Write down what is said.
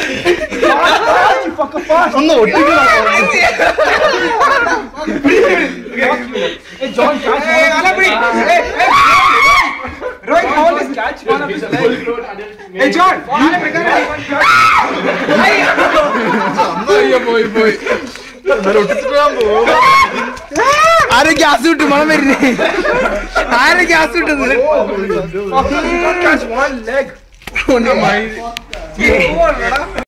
ഒന്ന് ഒട്ടിക്കണം. John, catch Rohit, how is catch one of his legs? Hey John, ആരെ gas കിട്ടും മണം വരുന്നേ? ആരെ ഗ്യാസ് കിട്ടുന്നത്? catch one leg.